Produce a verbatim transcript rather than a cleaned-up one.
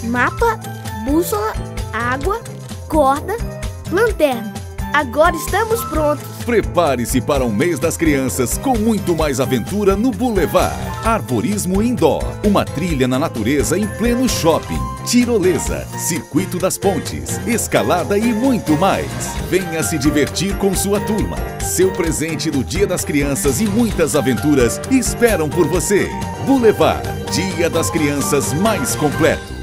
mapa, bússola, água, corda, lanterna. Agora estamos prontos. Prepare-se para um mês das crianças com muito mais aventura no Boulevard. Arborismo Indoor, uma trilha na natureza em pleno shopping, tirolesa, circuito das pontes, escalada e muito mais. Venha se divertir com sua turma. Seu presente no Dia das Crianças e muitas aventuras esperam por você. Boulevard, Dia das Crianças mais completo.